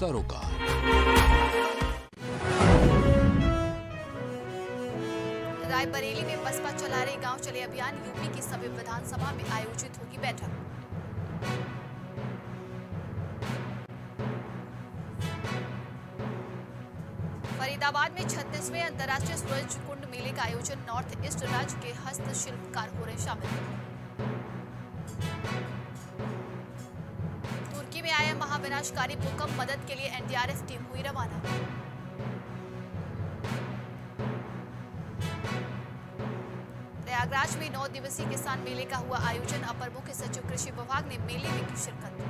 सरोकार। रायबरेली में बसपा चला रही गांव चले अभियान, यूपी की सभी विधानसभा में आयोजित होगी बैठक। फरीदाबाद में 36वें अंतर्राष्ट्रीय सूरज कुंड मेले का आयोजन, नॉर्थ ईस्ट राज्य के हस्तशिल्पकार हो रहे शामिल। तुर्की में आया महाविनाशकारी भूकंप, मदद के लिए एनडीआरएफ टीम हुई रवाना। प्रयागराज में 9 दिवसीय किसान मेले का हुआ आयोजन, अपर मुख्य सचिव कृषि विभाग ने मेले में की शिरकत।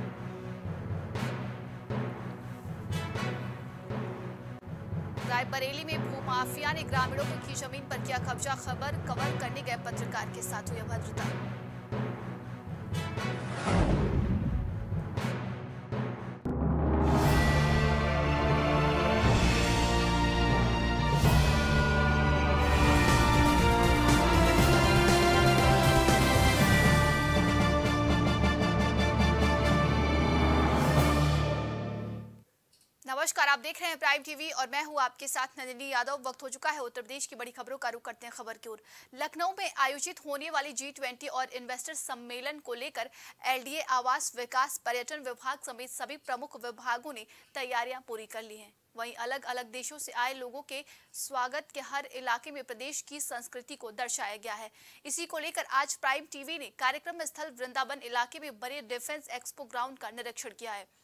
रायबरेली में भूमाफिया ने ग्रामीणों की जमीन पर किया कब्जा, खबर कवर करने गए पत्रकार के साथ हुई अभद्रता। नमस्कार, आप देख रहे हैं प्राइम टीवी और मैं हूं आपके साथ नंदिनी यादव। वक्त हो चुका है उत्तर प्रदेश की बड़ी खबरों का रुख करते हैं खबर की ओर। लखनऊ में आयोजित होने वाली G20 और इन्वेस्टर सम्मेलन को लेकर एलडीए, आवास विकास, पर्यटन विभाग समेत सभी प्रमुख विभागों ने तैयारियां पूरी कर ली हैं। वहीं अलग अलग देशों से आए लोगों के स्वागत के हर इलाके में प्रदेश की संस्कृति को दर्शाया गया है। इसी को लेकर आज प्राइम टीवी ने कार्यक्रम स्थल वृंदावन इलाके में बने डिफेंस एक्सपो ग्राउंड का निरीक्षण किया है।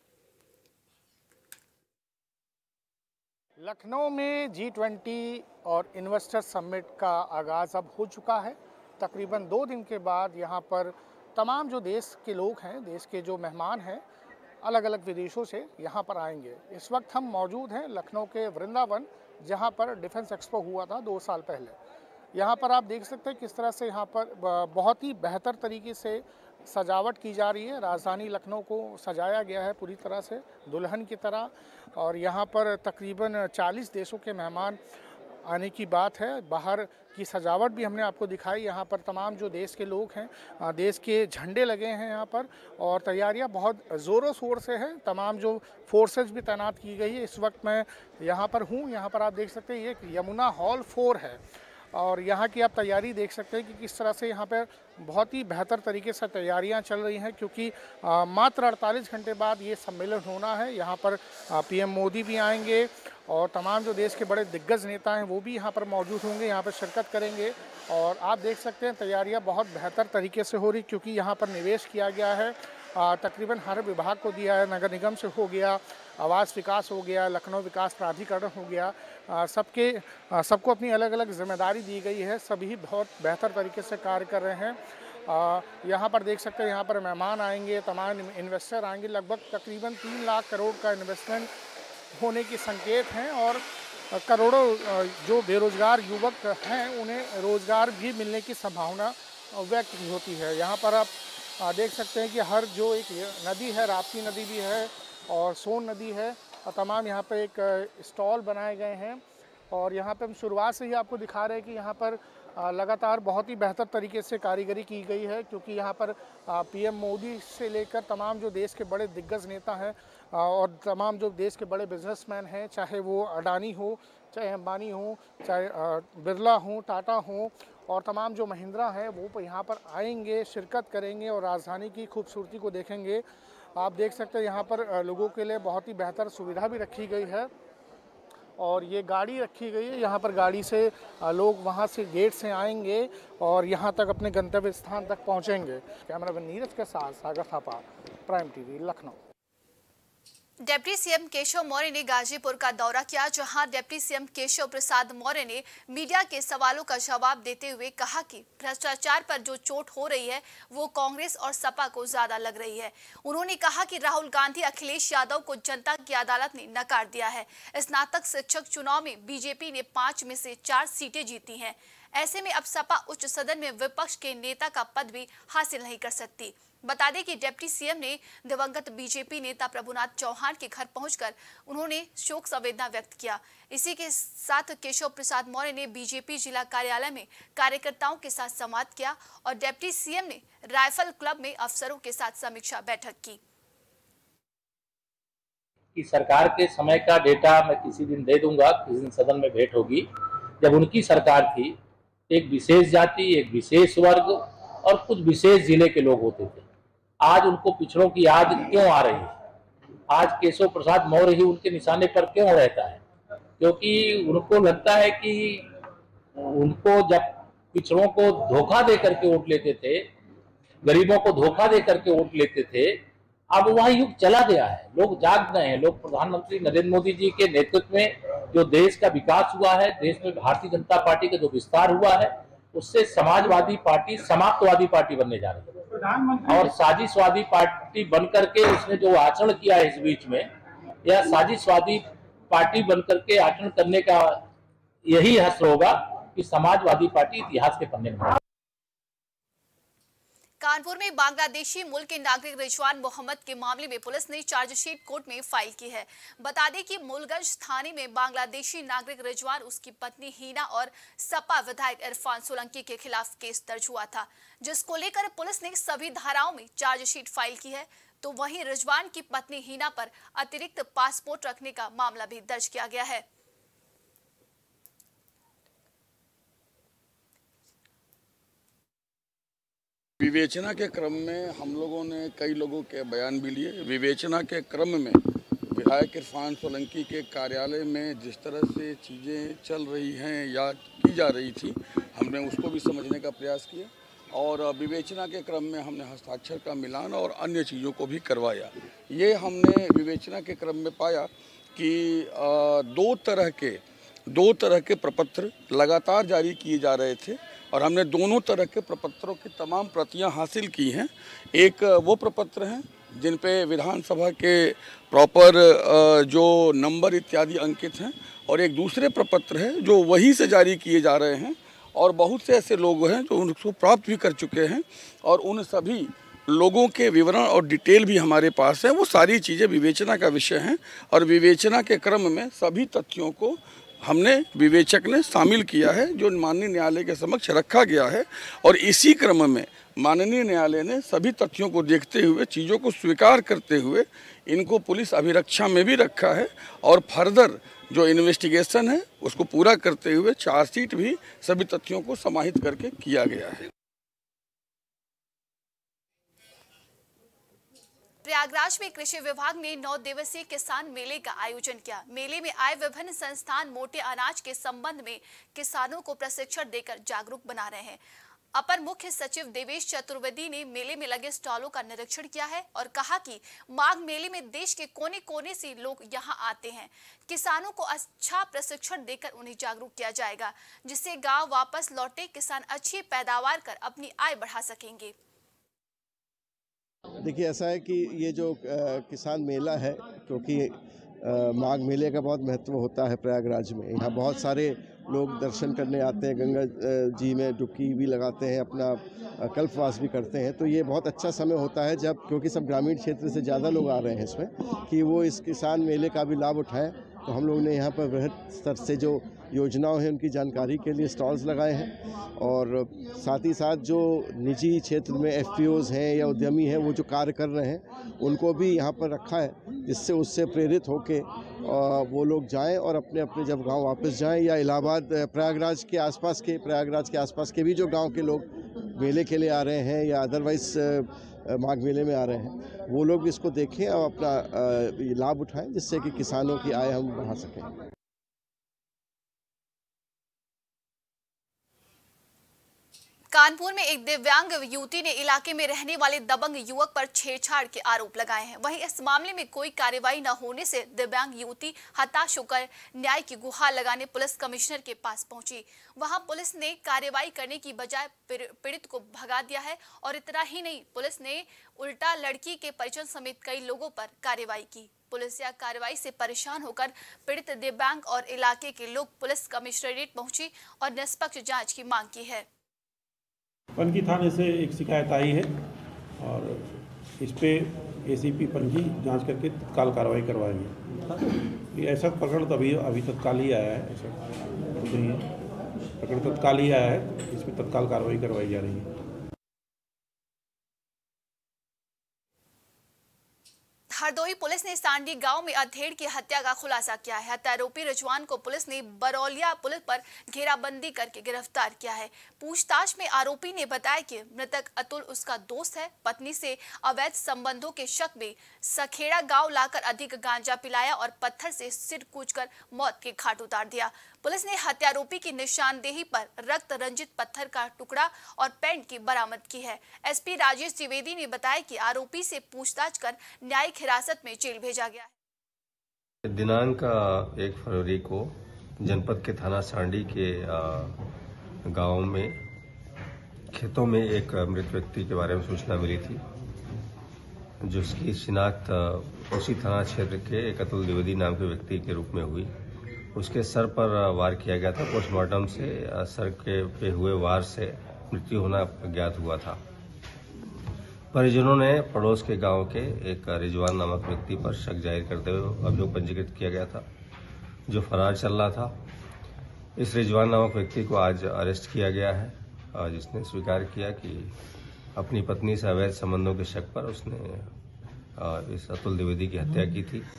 लखनऊ में G20 और इन्वेस्टर समिट का आगाज़ अब हो चुका है। तकरीबन 2 दिन के बाद यहाँ पर तमाम जो देश के लोग हैं, देश के जो मेहमान हैं, अलग अलग विदेशों से यहाँ पर आएंगे। इस वक्त हम मौजूद हैं लखनऊ के वृंदावन, जहाँ पर डिफेंस एक्सपो हुआ था 2 साल पहले। यहाँ पर आप देख सकते हैं किस तरह से यहाँ पर बहुत ही बेहतर तरीके से सजावट की जा रही है। राजधानी लखनऊ को सजाया गया है पूरी तरह से दुल्हन की तरह, और यहाँ पर तकरीबन 40 देशों के मेहमान आने की बात है। बाहर की सजावट भी हमने आपको दिखाई। यहाँ पर तमाम जो देश के लोग हैं, देश के झंडे लगे हैं यहाँ पर, और तैयारियाँ बहुत ज़ोरों शोर से हैं। तमाम जो फोर्सेज भी तैनात की गई है। इस वक्त मैं यहाँ पर हूँ, यहाँ पर आप देख सकते हैं ये यमुना हॉल 4 है, और यहाँ की आप तैयारी देख सकते हैं कि किस तरह से यहाँ पर बहुत ही बेहतर तरीके से तैयारियाँ चल रही हैं, क्योंकि मात्र 48 घंटे बाद ये सम्मेलन होना है। यहाँ पर पीएम मोदी भी आएंगे और तमाम जो देश के बड़े दिग्गज नेता हैं वो भी यहाँ पर मौजूद होंगे, यहाँ पर शिरकत करेंगे। और आप देख सकते हैं तैयारियाँ बहुत बेहतर तरीके से हो रही, क्योंकि यहाँ पर निवेश किया गया है। तकरीबन हर विभाग को दिया है। नगर निगम से हो गया, आवास विकास हो गया, लखनऊ विकास प्राधिकरण हो गया, सबको अपनी अलग अलग जिम्मेदारी दी गई है। सभी बहुत बेहतर तरीके से कार्य कर रहे हैं। यहाँ पर देख सकते हैं यहाँ पर मेहमान आएंगे, तमाम इन्वेस्टर आएंगे। लगभग तकरीबन 3 लाख करोड़ का इन्वेस्टमेंट होने के संकेत हैं, और करोड़ों जो बेरोजगार युवक हैं उन्हें रोजगार भी मिलने की संभावना व्यक्त होती है। यहाँ पर आप देख सकते हैं कि हर जो एक नदी है, राप्ती नदी भी है और सोन नदी है, और तमाम यहाँ पे एक स्टॉल बनाए गए हैं। और यहाँ पे हम शुरुआत से ही आपको दिखा रहे हैं कि यहाँ पर लगातार बहुत ही बेहतर तरीके से कारीगरी की गई है, क्योंकि यहाँ पर पीएम मोदी से लेकर तमाम जो देश के बड़े दिग्गज नेता हैं और तमाम जो देश के बड़े बिजनेसमैन हैं, चाहे वो अडानी हो, चाहे अंबानी हो, चाहे बिरला हो, टाटा हो, और तमाम जो महिंद्रा हैं वो यहाँ पर आएंगे, शिरकत करेंगे और राजधानी की खूबसूरती को देखेंगे। आप देख सकते हैं यहाँ पर लोगों के लिए बहुत ही बेहतर सुविधा भी रखी गई है, और ये गाड़ी रखी गई है। यहाँ पर गाड़ी से लोग वहाँ से गेट से आएंगे और यहाँ तक अपने गंतव्य स्थान तक पहुँचेंगे। कैमरामैन नीरज के साथ Sagar Thapa, prime TV, Lucknow. Deputy CM Keshav Maurya ने गाजीपुर का दौरा किया, जहां डिप्टी सीएम केशव प्रसाद मौर्य ने मीडिया के सवालों का जवाब देते हुए कहा कि भ्रष्टाचार पर जो चोट हो रही है वो कांग्रेस और सपा को ज्यादा लग रही है। उन्होंने कहा कि राहुल गांधी, अखिलेश यादव को जनता की अदालत ने नकार दिया है। स्नातक शिक्षक चुनाव में बीजेपी ने 5 में से 4 सीटें जीती हैं। ऐसे में अब सपा उच्च सदन में विपक्ष के नेता का पद भी हासिल नहीं कर सकती। बता दें कि डिप्टी सीएम ने दिवंगत बीजेपी नेता प्रभुनाथ चौहान के घर पहुंचकर उन्होंने शोक संवेदना व्यक्त किया। इसी के साथ केशव प्रसाद मौर्य ने बीजेपी जिला कार्यालय में कार्यकर्ताओं के साथ संवाद किया और डिप्टी सीएम ने राइफल क्लब में अफसरों के साथ समीक्षा बैठक की। कि सरकार के समय का डेटा मैं किसी दिन दे दूंगा, किसी दिन सदन में भेंट होगी। जब उनकी सरकार थी, एक विशेष जाति, एक विशेष वर्ग और कुछ विशेष जिले के लोग होते थे। आज उनको पिछड़ों की याद क्यों आ रही है? आज केशव प्रसाद मौर्य ही उनके निशाने पर क्यों रहता है? क्योंकि उनको लगता है कि उनको जब पिछड़ों को धोखा दे करके वोट लेते थे, गरीबों को धोखा दे करके वोट लेते थे, अब वह युग चला गया है। लोग जाग गए हैं। लोग प्रधानमंत्री नरेंद्र मोदी जी के नेतृत्व में जो देश का विकास हुआ है, देश में भारतीय जनता पार्टी का जो विस्तार हुआ है, उससे समाजवादी पार्टी समाप्तवादी पार्टी बनने जा रही है। और साजिशवादी पार्टी बनकर के उसने जो आचरण किया है इस बीच में, यह साजिशवादी पार्टी बनकर के आचरण करने का यही हश्र होगा कि समाजवादी पार्टी इतिहास के पन्ने में। कानपुर में बांग्लादेशी मूल के नागरिक रिजवान मोहम्मद के मामले में पुलिस ने चार्जशीट कोर्ट में फाइल की है। बता दें कि मूलगंज थाने में बांग्लादेशी नागरिक रिजवान, उसकी पत्नी हीना और सपा विधायक इरफान सोलंकी के खिलाफ केस दर्ज हुआ था, जिसको लेकर पुलिस ने सभी धाराओं में चार्जशीट फाइल की है। तो वहीं रिजवान की पत्नी हीना पर अतिरिक्त पासपोर्ट रखने का मामला भी दर्ज किया गया है। विवेचना के क्रम में हम लोगों ने कई लोगों के बयान भी लिए। विवेचना के क्रम में विधायक इरफान सोलंकी के कार्यालय में जिस तरह से चीज़ें चल रही हैं या की जा रही थी, हमने उसको भी समझने का प्रयास किया और विवेचना के क्रम में हमने हस्ताक्षर का मिलान और अन्य चीज़ों को भी करवाया। ये हमने विवेचना के क्रम में पाया कि दो तरह के प्रपत्र लगातार जारी किए जा रहे थे और हमने दोनों तरह के प्रपत्रों की तमाम प्रतियां हासिल की हैं। एक वो प्रपत्र हैं जिन पे विधानसभा के प्रॉपर जो नंबर इत्यादि अंकित हैं और एक दूसरे प्रपत्र है जो वहीं से जारी किए जा रहे हैं और बहुत से ऐसे लोग हैं जो उनको प्राप्त भी कर चुके हैं और उन सभी लोगों के विवरण और डिटेल भी हमारे पास है। वो सारी चीज़ें विवेचना का विषय हैं और विवेचना के क्रम में सभी तथ्यों को हमने विवेचक ने शामिल किया है जो माननीय न्यायालय के समक्ष रखा गया है और इसी क्रम में माननीय न्यायालय ने सभी तथ्यों को देखते हुए, चीज़ों को स्वीकार करते हुए इनको पुलिस अभिरक्षा में भी रखा है और फर्दर जो इन्वेस्टिगेशन है उसको पूरा करते हुए चार्जशीट भी सभी तथ्यों को समाहित करके किया गया है। प्रयागराज में कृषि विभाग ने 9 दिवसीय किसान मेले का आयोजन किया। मेले में आए विभिन्न संस्थान मोटे अनाज के संबंध में किसानों को प्रशिक्षण देकर जागरूक बना रहे हैं। अपर मुख्य सचिव देवेश चतुर्वेदी ने मेले में लगे स्टॉलों का निरीक्षण किया है और कहा कि माघ मेले में देश के कोने कोने से लोग यहां आते हैं। किसानों को अच्छा प्रशिक्षण देकर उन्हें जागरूक किया जाएगा, जिससे गांव वापस लौटे किसान अच्छी पैदावार कर अपनी आय बढ़ा सकेंगे। देखिए, ऐसा है कि ये जो किसान मेला है, क्योंकि माघ मेले का बहुत महत्व होता है प्रयागराज में। यहाँ बहुत सारे लोग दर्शन करने आते हैं, गंगा जी में डुबकी भी लगाते हैं, अपना कल्पवास भी करते हैं। तो ये बहुत अच्छा समय होता है जब, क्योंकि सब ग्रामीण क्षेत्र से ज़्यादा लोग आ रहे हैं इसमें, कि वो इस किसान मेले का भी लाभ उठाएं। तो हम लोगों ने यहाँ पर बृहद स्तर से जो योजनाओं हैं उनकी जानकारी के लिए स्टॉल्स लगाए हैं और साथ ही साथ जो निजी क्षेत्र में एफपीओज़ हैं या उद्यमी हैं वो जो कार्य कर रहे हैं उनको भी यहाँ पर रखा है, जिससे उससे प्रेरित होके वो लोग जाएं और अपने अपने जब गांव वापस जाएं या इलाहाबाद प्रयागराज के आसपास के भी जो गांव के लोग मेले के लिए आ रहे हैं या अदरवाइज माघ मेले में आ रहे हैं, वो लोग भी इसको देखें और अपना लाभ उठाएं, जिससे कि किसानों की आय हम बढ़ा सकें। कानपुर में एक दिव्यांग युवती ने इलाके में रहने वाले दबंग युवक पर छेड़छाड़ के आरोप लगाए हैं। वहीं इस मामले में कोई कार्रवाई न होने से दिव्यांग युवती हताश होकर न्याय की गुहार लगाने पुलिस कमिश्नर के पास पहुंची। वहां पुलिस ने कार्रवाई करने की बजाय पीड़ित को भगा दिया है और इतना ही नहीं, पुलिस ने उल्टा लड़की के परिजन समेत कई लोगों पर कार्रवाई की। पुलिस या कार्रवाई से परेशान होकर पीड़ित दिव्यांग और इलाके के लोग पुलिस कमिश्नरेट पहुंची और निष्पक्ष जाँच की मांग की है। पनकी थाने से एक शिकायत आई है और इस पे एसीपी पनकी जांच करके तत्काल कार्रवाई करवाएंगे। ये ऐसा प्रकरण तो अभी तत्काल ही आया है, ऐसा नहीं है, प्रकरण तत्काल ही आया है, इस पर तत्काल कार्रवाई करवाई जा रही है। हरदोई पुलिस ने सांडी गांव में अधेड़ की हत्या का खुलासा किया है। हत्यारोपी रिजवान को पुलिस ने बरौलिया पुल पर घेराबंदी करके गिरफ्तार किया है। पूछताछ में आरोपी ने बताया कि मृतक अतुल उसका दोस्त है। पत्नी से अवैध संबंधों के शक में सखेड़ा गांव लाकर अधिक गांजा पिलाया और पत्थर से सिर कूचकर मौत के घाट उतार दिया। पुलिस ने हत्यारोपी की निशानदेही पर रक्त रंजित पत्थर का टुकड़ा और पेंट की बरामद की है। एसपी राजेश द्विवेदी ने बताया कि आरोपी से पूछताछ कर न्यायिक हिरासत में जेल भेजा गया है। दिनांक 1 फरवरी को जनपद के थाना सांडी के गांव में खेतों में एक मृत व्यक्ति के बारे में सूचना मिली थी, जिसकी शिनाख्त उसी थाना क्षेत्र के एक अतुल द्विवेदी नाम के व्यक्ति के रूप में हुई। उसके सर पर वार किया गया था। पोस्टमार्टम से सर के पे हुए वार से मृत्यु होना ज्ञात हुआ था। परिजनों ने पड़ोस के गांव के एक रिजवान नामक व्यक्ति पर शक जाहिर करते हुए अभियोग पंजीकृत किया गया था, जो फरार चल रहा था। इस रिजवान नामक व्यक्ति को आज अरेस्ट किया गया है, जिसने स्वीकार किया कि अपनी पत्नी से अवैध संबंधों के शक पर उसने इस अतुल द्विवेदी की हत्या की थी।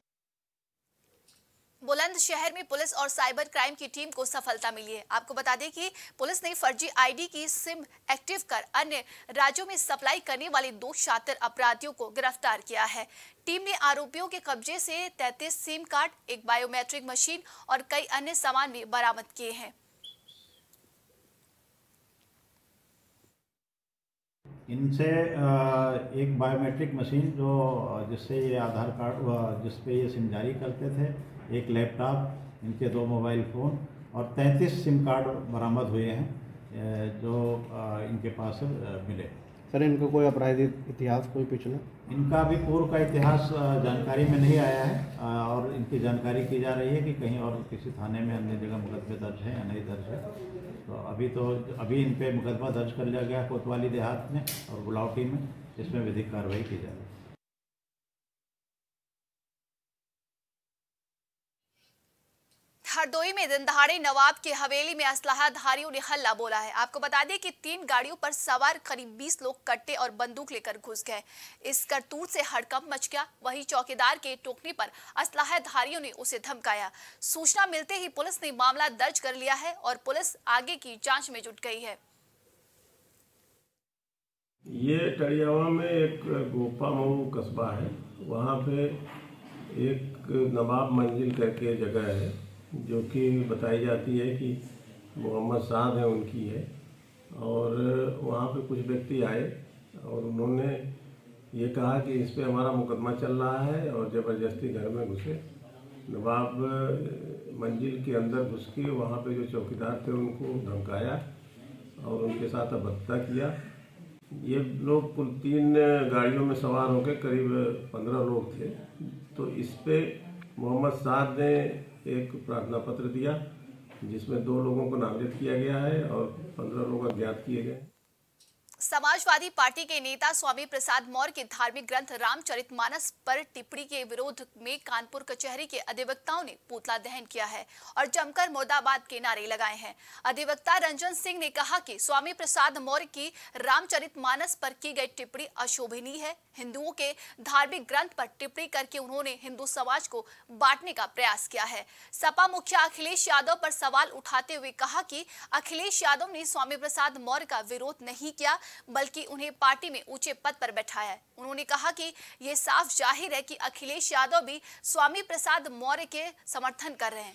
बुलंदशहर में पुलिस और साइबर क्राइम की टीम को सफलता मिली है। आपको बता दें कि पुलिस ने फर्जी आईडी की सिम एक्टिव कर अन्य राज्यों में सप्लाई करने वाले 2 शातिर अपराधियों को गिरफ्तार किया है। टीम ने आरोपियों के कब्जे से 33 सिम कार्ड, एक बायोमेट्रिक मशीन और कई अन्य सामान भी बरामद किए हैं। इनसे एक बायोमेट्रिक मशीन जिससे ये आधार कार्ड जिसपे ये सिम जारी करते थे, एक लैपटॉप, इनके 2 मोबाइल फ़ोन और 33 सिम कार्ड बरामद हुए हैं जो इनके पास मिले। सर, इनका कोई आपराधिक इतिहास, कोई पिछला? इनका अभी पूर्व का इतिहास जानकारी में नहीं आया है और इनकी जानकारी की जा रही है कि कहीं और किसी थाने में अन्य जगह मुकदमे दर्ज है या नहीं दर्ज है। तो अभी इन पे मुकदमा दर्ज कर लिया गया कोतवाली देहात में और गुलावटी में, जिसमें विधिक कार्रवाई की जा रही है। हरदोई में दिन दहाड़े नवाब की हवेली में असलाहधारियों ने हल्ला बोला है। आपको बता दें कि 3 गाड़ियों पर सवार करीब 20 लोग कट्टे और बंदूक लेकर घुस गए। इस करतूत से हड़कंप मच गया। वहीं चौकीदार के टोकने पर असलाहधारियों ने उसे धमकाया। सूचना मिलते ही पुलिस ने मामला दर्ज कर लिया है और पुलिस आगे की जांच में जुट गई है। ये टड़ियावा में एक गोपा मऊ कस्बा है, वहाँ पे एक नवाब मंजिल करके जगह है जो कि बताई जाती है कि मोहम्मद साद है उनकी है। और वहाँ पे कुछ व्यक्ति आए और उन्होंने ये कहा कि इस पे हमारा मुकदमा चल रहा है और ज़बरदस्ती घर में घुसे। नवाब मंजिल के अंदर घुस के वहाँ पे जो चौकीदार थे उनको धमकाया और उनके साथ अभद्रता किया। ये लोग कुल 3 गाड़ियों में सवार होकर करीब 15 लोग थे। तो इस पे मोहम्मद साद ने एक प्रार्थना पत्र दिया जिसमें 2 लोगों को नामजद किया गया है और 15 लोग अज्ञात किए गए। समाजवादी पार्टी के नेता स्वामी प्रसाद मौर्य के धार्मिक ग्रंथ रामचरितमानस पर टिप्पणी के विरोध में कानपुर कचहरी के अधिवक्ताओं ने पुतला दहन किया है और जमकर मुर्दाबाद के नारे लगाए हैं। अधिवक्ता रंजन सिंह ने कहा कि स्वामी प्रसाद मौर्य की रामचरितमानस पर की गई टिप्पणी अशोभनीय है। हिंदुओं के धार्मिक ग्रंथ पर टिप्पणी करके उन्होंने हिंदू समाज को बांटने का प्रयास किया है। सपा मुखिया अखिलेश यादव पर सवाल उठाते हुए कहा कि अखिलेश यादव ने स्वामी प्रसाद मौर्य का विरोध नहीं किया, बल्कि उन्हें पार्टी में ऊंचे पद पर बैठाया है। उन्होंने कहा कि यह साफ जाहिर है कि अखिलेश यादव भी स्वामी प्रसाद मौर्य के समर्थन कर रहे हैं।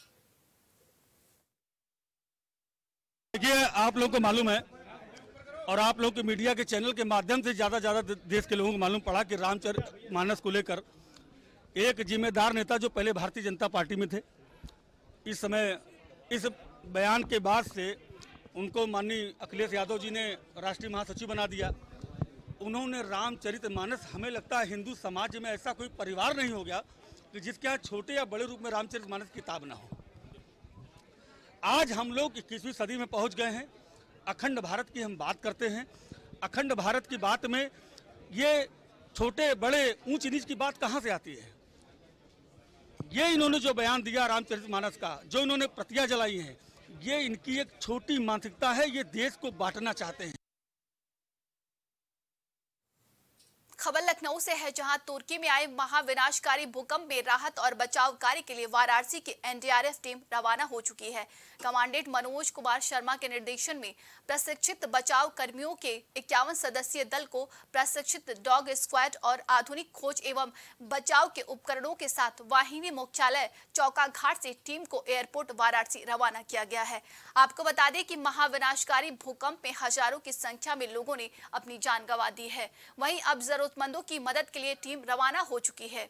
देखिए, आप लोगों को मालूम है और आप लोग के मीडिया के चैनल के माध्यम से ज्यादा देश के लोगों को मालूम पड़ा कि रामचरितमानस को लेकर एक जिम्मेदार नेता जो पहले भारतीय जनता पार्टी में थे, इस समय इस बयान के बाद से उनको माननीय अखिलेश यादव जी ने राष्ट्रीय महासचिव बना दिया। उन्होंने रामचरितमानस, हमें लगता है हिंदू समाज में ऐसा कोई परिवार नहीं हो गया कि जिसके यहाँ छोटे या बड़े रूप में रामचरितमानस किताब ना हो। आज हम लोग 21वीं सदी में पहुंच गए हैं। अखंड भारत की हम बात करते हैं। अखंड भारत की बात में ये छोटे बड़े ऊंच नीच की बात कहाँ से आती है? ये इन्होंने जो बयान दिया रामचरितमानस का, जो इन्होंने प्रतियां जलाई हैं, ये इनकी एक छोटी मानसिकता है। ये देश को बांटना चाहते हैं। खबर लखनऊ से है, जहां तुर्की में आए महाविनाशकारी भूकंप में राहत और बचाव कार्य के लिए वाराणसी की एनडीआरएफ टीम रवाना हो चुकी है। कमांडेंट मनोज कुमार शर्मा के निर्देशन में प्रशिक्षित बचाव कर्मियों के 51 सदस्यीय दल को प्रशिक्षित डॉग स्क्वाड और आधुनिक खोज एवं बचाव के उपकरणों के साथ वाहिनी मुख्यालय चौकाघाट से टीम को एयरपोर्ट वाराणसी रवाना किया गया है। आपको बता दें कि महाविनाशकारी भूकंप में हजारों की संख्या में लोगों ने अपनी जान गंवा दी है। वहीं अब जरूरतमंदों की मदद के लिए टीम रवाना हो चुकी है।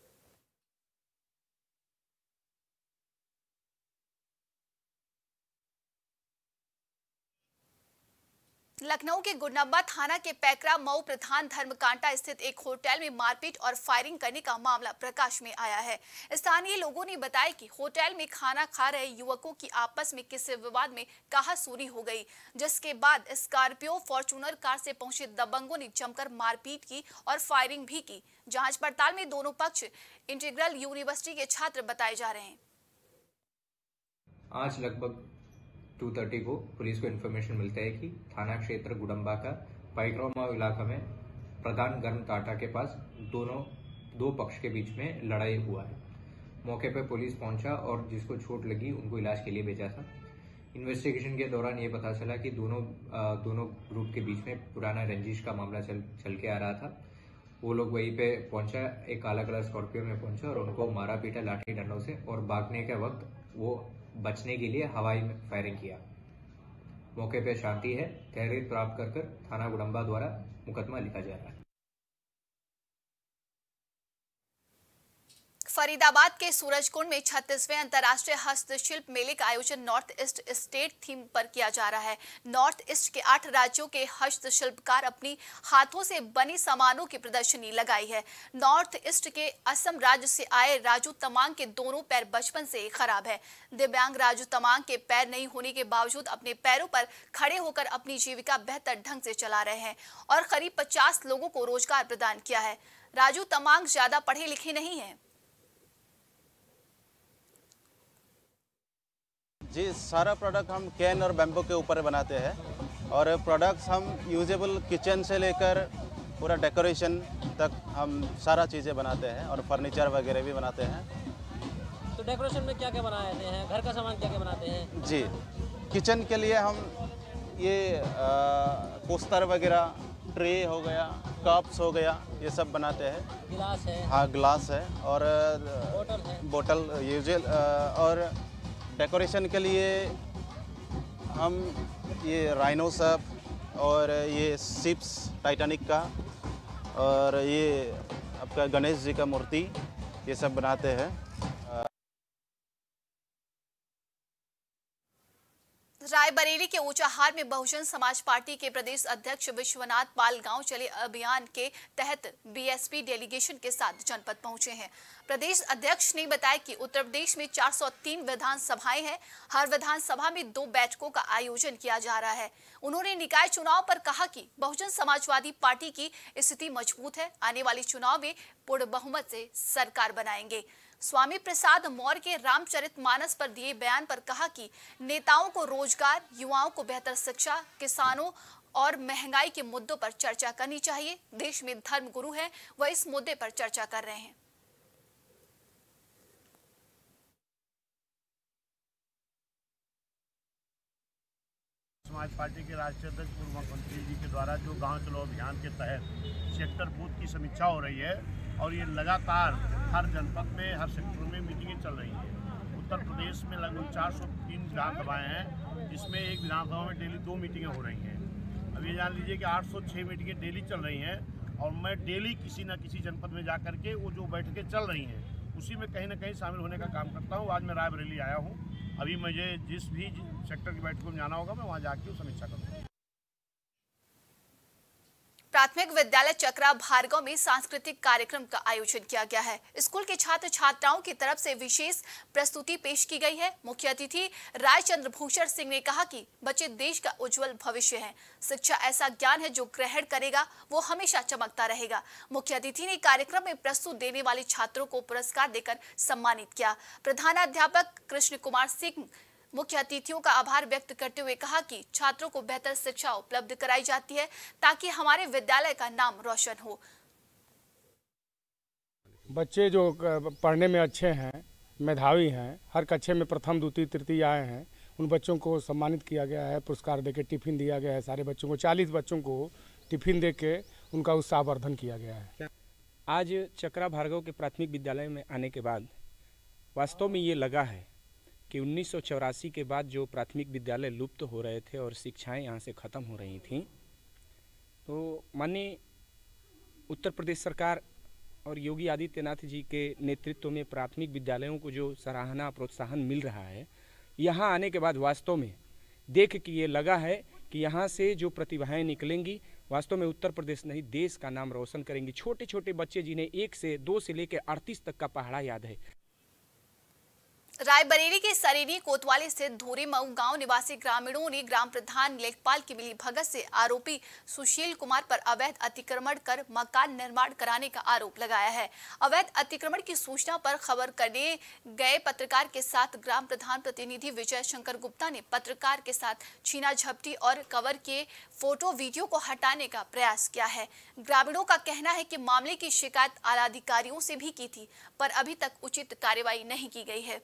लखनऊ के गुडनब्बा थाना के पैकरा मऊ प्रधान धर्मकांटा स्थित एक होटल में मारपीट और फायरिंग करने का मामला प्रकाश में आया है। स्थानीय लोगों ने बताया कि होटल में खाना खा रहे युवकों की आपस में किसी विवाद में कहासुनी हो गई, जिसके बाद स्कॉर्पियो फॉर्च्यूनर कार से पहुंचे दबंगों ने जमकर मारपीट की और फायरिंग भी की। जांच पड़ताल में दोनों पक्ष इंटीग्रल यूनिवर्सिटी के छात्र बताए जा रहे हैं। आज लगभग 2:30 को पुलिस को इन्फॉर्मेशन मिलता है कि थाना क्षेत्र गुडम्बा का पैकरा इलाका में प्रधान गर्म टाटा के पास दो पक्ष के बीच में लड़ाई हुआ है। मौके पर पुलिस पहुंचा और जिसको चोट लगी उनको इलाज के लिए भेजा था। इन्वेस्टिगेशन के दौरान ये पता चला कि दोनों ग्रुप के बीच में पुराना रंजिश का मामला चल के आ रहा था। वो लोग वहीं पे पहुंचा, एक काला कलर स्कॉर्पियो में पहुंचा और उनको मारा पीटा लाठी डंडों से, और भागने के वक्त वो बचने के लिए हवाई में फायरिंग किया। मौके पे शांति है। तहरीर प्राप्त कर थाना गुडम्बा द्वारा मुकदमा लिखा जा रहा है। फरीदाबाद के सूरजकुंड में 36वें अंतर्राष्ट्रीय हस्तशिल्प मेले का आयोजन नॉर्थ ईस्ट स्टेट थीम पर किया जा रहा है। नॉर्थ ईस्ट के 8 राज्यों के हस्तशिल्पकार अपनी हाथों से बनी सामानों की प्रदर्शनी लगाई है। नॉर्थ ईस्ट के असम राज्य से आए राजू तमांग के दोनों पैर बचपन से खराब है। दिव्यांग राजू तमांग के पैर नहीं होने के बावजूद अपने पैरों पर खड़े होकर अपनी जीविका बेहतर ढंग से चला रहे हैं और करीब 50 लोगों को रोजगार प्रदान किया है। राजू तमांग ज्यादा पढ़े लिखे नहीं है। जी, सारा प्रोडक्ट हम कैन और बैम्बू के ऊपर बनाते हैं और प्रोडक्ट्स हम यूजेबल किचन से लेकर पूरा डेकोरेशन तक हम सारा चीज़ें बनाते हैं और फर्नीचर वगैरह भी बनाते हैं। तो डेकोरेशन में क्या क्या बनाते हैं? घर का सामान क्या क्या बनाते हैं? जी, किचन के लिए हम ये कोस्टर वगैरह, ट्रे हो गया, कप्स हो गया, ये सब बनाते हैं। गिलास है? हाँ, ग्लास है और बोतल यूजुअल। और डेकोरेशन के लिए हम ये राइनो सब और ये शिप्स टाइटैनिक का और ये आपका गणेश जी का मूर्ति, ये सब बनाते हैं। रायबरेली के ऊंचाहार में बहुजन समाज पार्टी के प्रदेश अध्यक्ष विश्वनाथ पाल गांव चले अभियान के तहत बीएसपी डेलीगेशन के साथ जनपद पहुंचे हैं। प्रदेश अध्यक्ष ने बताया कि उत्तर प्रदेश में 403 विधानसभाएं हैं। हर विधानसभा में 2 बैठकों का आयोजन किया जा रहा है। उन्होंने निकाय चुनाव पर कहा कि बहुजन समाजवादी पार्टी की स्थिति मजबूत है। आने वाले चुनाव में पूर्ण बहुमत से सरकार बनाएंगे। स्वामी प्रसाद मौर्य के रामचरितमानस पर दिए बयान पर कहा कि नेताओं को रोजगार, युवाओं को बेहतर शिक्षा, किसानों और महंगाई के मुद्दों पर चर्चा करनी चाहिए। देश में धर्म गुरु हैं, वह इस मुद्दे पर चर्चा कर रहे हैं। समाज पार्टी के राष्ट्रीय अध्यक्ष पूर्व मुख्यमंत्री जी के द्वारा जो गांव चलो अभियान के तहत सेक्टर बूथ की समीक्षा हो रही है और ये लगातार हर जनपद में, हर सेक्टर में मीटिंगें चल रही हैं। उत्तर प्रदेश में लगभग 403 विधानसभाएँ हैं, जिसमें एक विधानसभा में डेली 2 मीटिंगें हो रही हैं। अब ये जान लीजिए कि 806 मीटिंगें डेली चल रही हैं और मैं डेली किसी न किसी जनपद में जा करके वो जो बैठकें चल रही हैं उसी में कहीं ना कहीं शामिल होने का काम करता हूँ। आज मैं रायबरेली आया हूँ। अभी मुझे जिस भी सेक्टर की बैठकों में जाना होगा मैं वहाँ जाके समीक्षा करूँगा। प्राथमिक विद्यालय चकरा भार्गव में सांस्कृतिक कार्यक्रम का आयोजन किया गया है। स्कूल के छात्र छात्राओं की तरफ से विशेष प्रस्तुति पेश की गई है। मुख्य अतिथि राय चंद्रभूषण सिंह ने कहा कि बच्चे देश का उज्जवल भविष्य हैं। शिक्षा ऐसा ज्ञान है जो ग्रहण करेगा वो हमेशा चमकता रहेगा। मुख्य अतिथि ने कार्यक्रम में प्रस्तुत देने वाले छात्रों को पुरस्कार देकर सम्मानित किया। प्रधानाध्यापक कृष्ण कुमार सिंह मुख्य अतिथियों का आभार व्यक्त करते हुए कहा कि छात्रों को बेहतर शिक्षा उपलब्ध कराई जाती है ताकि हमारे विद्यालय का नाम रोशन हो। बच्चे जो पढ़ने में अच्छे हैं, मेधावी हैं, हर कक्षा में प्रथम द्वितीय तृतीय आए हैं, उन बच्चों को सम्मानित किया गया है, पुरस्कार देके टिफ़िन दिया गया है। सारे बच्चों को 40 बच्चों को टिफ़िन देके उनका उत्साहवर्धन किया गया है। आज चकरा भार्गव के प्राथमिक विद्यालय में आने के बाद वास्तव में ये लगा है कि 1984 के बाद जो प्राथमिक विद्यालय लुप्त हो रहे थे और शिक्षाएं यहाँ से ख़त्म हो रही थीं, तो माननीय उत्तर प्रदेश सरकार और योगी आदित्यनाथ जी के नेतृत्व में प्राथमिक विद्यालयों को जो सराहना प्रोत्साहन मिल रहा है, यहाँ आने के बाद वास्तव में देख के ये लगा है कि यहाँ से जो प्रतिभाएं निकलेंगी वास्तव में उत्तर प्रदेश नहीं देश का नाम रोशन करेंगी। छोटे छोटे बच्चे जिन्हें 1 से 2 से लेकर 38 तक का पहाड़ा याद है। रायबरेली के सरेनी कोतवाली स्थित धूरी मऊ गांव निवासी ग्रामीणों ने ग्राम प्रधान लेखपाल की मिली भगत से आरोपी सुशील कुमार पर अवैध अतिक्रमण कर मकान निर्माण कराने का आरोप लगाया है। अवैध अतिक्रमण की सूचना पर खबर करने गए पत्रकार के साथ ग्राम प्रधान प्रतिनिधि विजय शंकर गुप्ता ने पत्रकार के साथ छीना झपटी और कवर के फोटो वीडियो को हटाने का प्रयास किया है। ग्रामीणों का कहना है कि मामले की शिकायत आला अधिकारियों से भी की थी, पर अभी तक उचित कार्रवाई नहीं की गई है।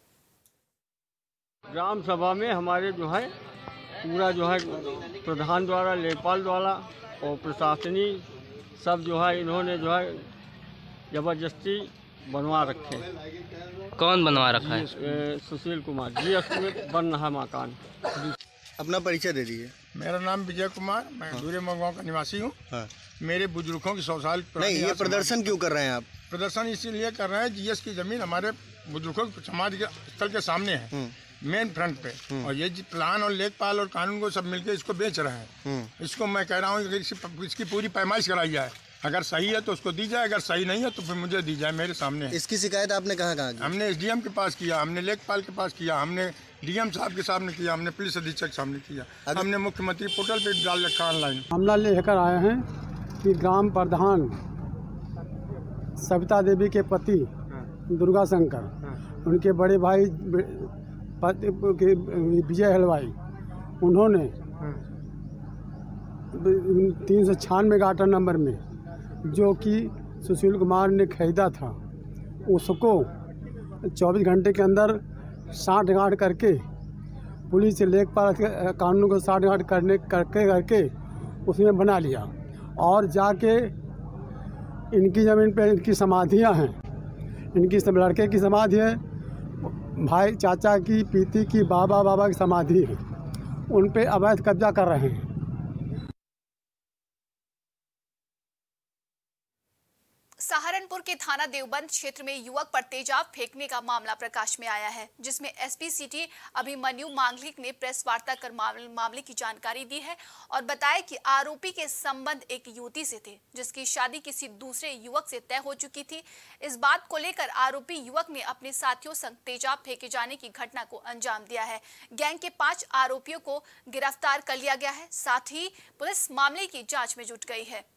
ग्राम सभा में हमारे जो है पूरा जो है प्रधान द्वारा, लेखपाल द्वारा और प्रशासनी सब जो है इन्होंने जो है जबरदस्ती बनवा रखे। कौन बनवा रखा है? सुशील कुमार जी में बन रहा मकान। अपना परिचय दे दीजिए। मेरा नाम विजय कुमार, मैं धूरे मऊ गाँव का निवासी हूँ। मेरे बुजुर्गों की 100 साल नहीं, ये प्रदर्शन क्यों कर रहे हैं आप? प्रदर्शन इसीलिए कर रहे हैं, जीएस की जमीन हमारे बुजुर्गों की समाधि के स्थल के सामने है, मेन फ्रंट पे, और ये प्लान और लेखपाल और कानून को सब मिलके इसको बेच रहे हैं। इसको मैं कह रहा हूँ कि इसकी पूरी पैमाइश कराई जाए, अगर सही है तो उसको दी जाए, अगर सही नहीं है तो फिर मुझे दी जाए। मेरे सामने इसकी शिकायत आपने कहाँ की? हमने एसडीएम के पास किया, हमने लेखपाल के पास किया, हमने डीएम साहब के सामने किया, हमने पुलिस अधीक्षक सामने किया, हमने मुख्यमंत्री पोर्टल पे डाल रखा ऑनलाइन। मामला लेकर आए हैं कि ग्राम प्रधान सविता देवी के पति दुर्गा शंकर, उनके बड़े भाई विजय हलवाई, उन्होंने 396 गाटर नंबर में जो कि सुशील कुमार ने खरीदा था, उसको 24 घंटे के अंदर 60 गांठ करके पुलिस से लेखपाल कानून को 60 गांठ करके उसमें बना लिया, और जाके इनकी ज़मीन पे इनकी समाधियां हैं, इनकी सब लड़के की समाधि है, भाई चाचा की, पीती की, बाबा की समाधि है, उन पे अवैध कब्जा कर रहे हैं। सहारनपुर के थाना देवबंद क्षेत्र में युवक पर तेजाब फेंकने का मामला प्रकाश में आया है, जिसमें एसपी सिटी अभिमन्यु मांगलिक ने प्रेस वार्ता कर मामले की जानकारी दी है और बताया कि आरोपी के संबंध एक युवती से थे, जिसकी शादी किसी दूसरे युवक से तय हो चुकी थी। इस बात को लेकर आरोपी युवक ने अपने साथियों संग तेजाब फेंके जाने की घटना को अंजाम दिया है। गैंग के 5 आरोपियों को गिरफ्तार कर लिया गया है, साथ ही पुलिस मामले की जाँच में जुट गई है।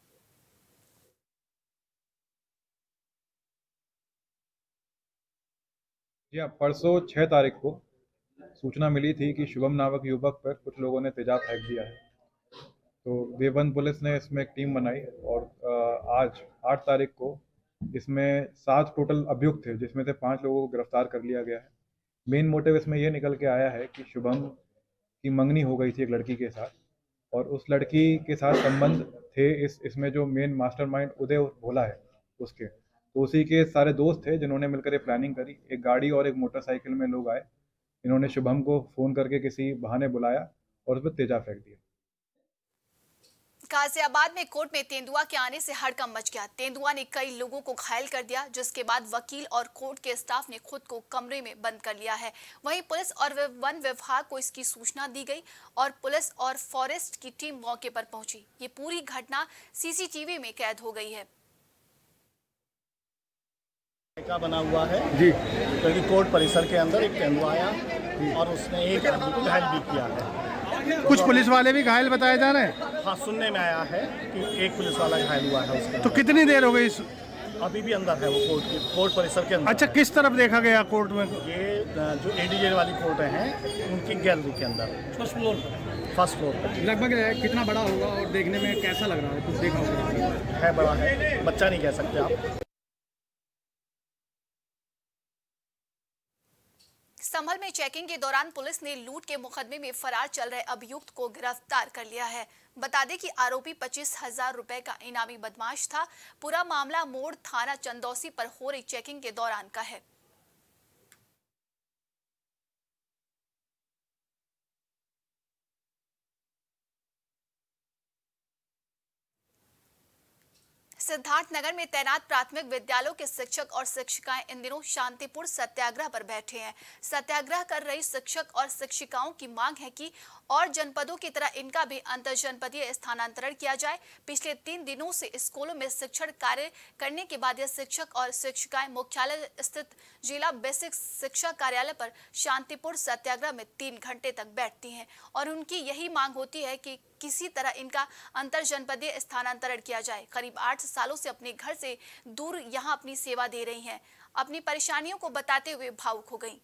जी, परसों 6 तारीख को सूचना मिली थी कि शुभम नामक युवक पर कुछ लोगों ने तेजाब फेंक दिया है, तो देवबंद पुलिस ने इसमें एक टीम बनाई और आज 8 तारीख को इसमें 7 टोटल अभियुक्त थे, जिसमें से 5 लोगों को गिरफ्तार कर लिया गया है। मेन मोटिव इसमें यह निकल के आया है कि शुभम की मंगनी हो गई थी एक लड़की के साथ, और उस लड़की के साथ संबंध थे इसमें जो मेन मास्टरमाइंड उदय भोला है उसके, तो उसी के सारे दोस्त थे जिन्होंने मिलकर ये प्लानिंग करी। एक गाड़ी और एक मोटरसाइकिल में लोग आए, इन्होंने शुभम को फ़ोन करके किसी बहाने बुलाया और उस पर तेजाब फेंक दिया। गाजियाबाद में कोर्ट में तेंदुआ के आने से हड़कंप मच गया। तेंदुआ ने कई लोगों को घायल कर दिया, जिसके बाद वकील और कोर्ट के स्टाफ ने खुद को कमरे में बंद कर लिया है। वहीं पुलिस और वन विभाग को इसकी सूचना दी गई और पुलिस और फॉरेस्ट की टीम मौके पर पहुंची। ये पूरी घटना सीसीटीवी में कैद हो गई है। का बना हुआ है जी, क्योंकि कोर्ट परिसर के अंदर एक तेंदुआ आया और उसने एक आदमी को घायल भी किया है। कुछ पुलिस वाले भी घायल बताए जा रहे हैं। हाँ, सुनने में आया है कि एक पुलिस वाला घायल हुआ है उसका। तो कितनी देर हो गई? अभी भी अंदर है वो कोर्ट परिसर के अंदर। अच्छा, किस तरफ देखा गया कोर्ट में? ये जो एडीजे वाली कोर्ट है उनकी गैलरी के अंदर, फर्स्ट फ्लोर पर। लगभग कितना बड़ा होगा और देखने में कैसा लग रहा है? कुछ देखा होगा? है बड़ा है, बच्चा नहीं कह सकते आप। संभल में चेकिंग के दौरान पुलिस ने लूट के मुकदमे में फरार चल रहे अभियुक्त को गिरफ्तार कर लिया है। बता दें कि आरोपी 25,000 रुपए का इनामी बदमाश था। पूरा मामला मोड़ थाना चंदौसी पर हो रही चेकिंग के दौरान का है। सिद्धार्थनगर में तैनात प्राथमिक विद्यालयों के शिक्षक और शिक्षिकाएं इन दिनों शांतिपूर्ण सत्याग्रह पर बैठे हैं। सत्याग्रह कर रही शिक्षक और शिक्षिकाओं की मांग है कि और जनपदों की तरह इनका भी अंतरजनपदीय स्थानांतरण किया जाए। पिछले 3 दिनों से स्कूलों में शिक्षण कार्य करने के बाद ये शिक्षक और शिक्षिकाएं मुख्यालय स्थित जिला बेसिक शिक्षा कार्यालय पर शांतिपूर्ण सत्याग्रह में 3 घंटे तक बैठती हैं और उनकी यही मांग होती है कि किसी तरह इनका अंतरजनपदीय स्थानांतरण किया जाए। करीब 8 सालों से अपने घर से दूर यहां अपनी सेवा दे रही हैं। अपनी परेशानियों को बताते हुए भावुक हो गईं।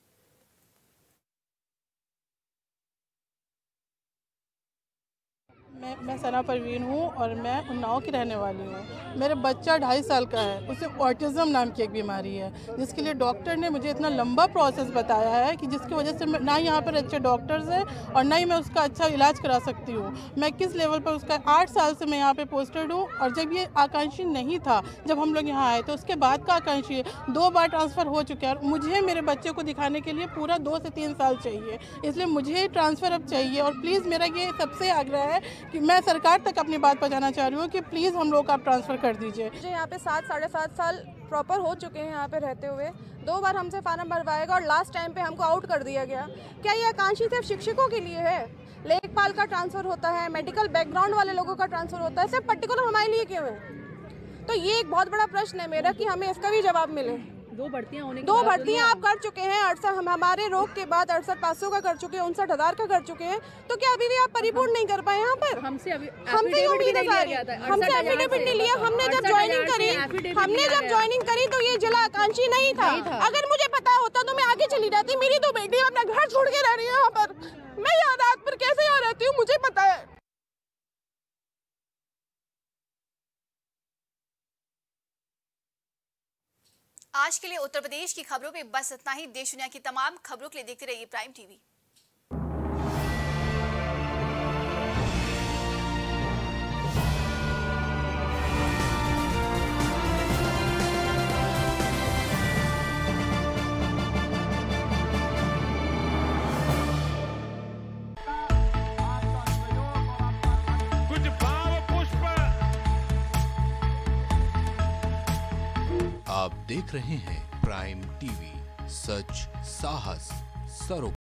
मैं सना परवीन हूँ और मैं उन्नाव की रहने वाली हूँ। मेरे बच्चा 2.5 साल का है, उसे ऑटिज़म नाम की एक बीमारी है, जिसके लिए डॉक्टर ने मुझे इतना लंबा प्रोसेस बताया है कि जिसकी वजह से ना यहाँ पर अच्छे डॉक्टर्स हैं और ना ही मैं उसका अच्छा इलाज करा सकती हूँ। मैं किस लेवल पर उसका 8 साल से मैं यहाँ पे पोस्टेड हूँ और जब ये आकांक्षी नहीं था, जब हम लोग यहाँ आए तो उसके बाद का आकांक्षी 2 बार ट्रांसफ़र हो चुका है और मुझे मेरे बच्चे को दिखाने के लिए पूरा 2 से 3 साल चाहिए। इसलिए मुझे ट्रांसफ़र अब चाहिए और प्लीज़ मेरा ये सबसे आग्रह है कि मैं सरकार तक अपनी बात पहुंचाना चाह रही हूँ कि प्लीज़ हम लोग आप ट्रांसफ़र कर दीजिए। मुझे यहाँ पे 7-7.5 साल प्रॉपर हो चुके हैं यहाँ पे रहते हुए। 2 बार हमसे फार्म भरवाएगा और लास्ट टाइम पे हमको आउट कर दिया गया। क्या ये आकांक्षी सिर्फ शिक्षकों के लिए है? लेखपाल का ट्रांसफ़र होता है, मेडिकल बैकग्राउंड वाले लोगों का ट्रांसफ़र होता है, सिर्फ पर्टिकुलर हमारे लिए क्यों है? तो ये एक बहुत बड़ा प्रश्न है मेरा कि हमें इसका भी जवाब मिले। 2 भर्तियां होने 2 भर्तियां आप कर चुके हैं। 68 हम हमारे रोग के बाद 68,500 का कर चुके हैं, 59,000 का कर चुके हैं। तो क्या अभी भी आप परिपूर्ण नहीं कर पाए यहाँ पर? हमसे एफिडेविट नहीं लिया। हमने जब ज्वाइनिंग करी तो ये जिला आकांक्षी नहीं था। अगर मुझे पता होता तो मैं आगे चली जाती। मेरी 2 बेटी अपना घर छोड़ के रह रही है यहाँ पर। मैं यहाँ रात पर कैसे यहाँ रहती हूँ मुझे पता है। आज के लिए उत्तर प्रदेश की खबरों में बस इतना ही। देश दुनिया की तमाम खबरों के लिए देखते रहिए प्राइम टीवी। कुछ भाव पुष्प। आप देख रहे हैं प्राइम टीवी, सच साहस सरोकार।